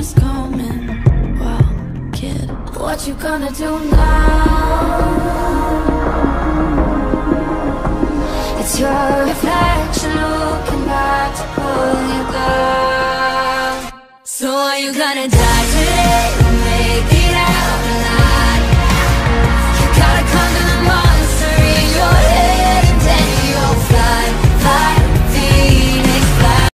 is coming. Well, kid, what you gonna do now? It's your reflection looking back to pull you down. So are you gonna die?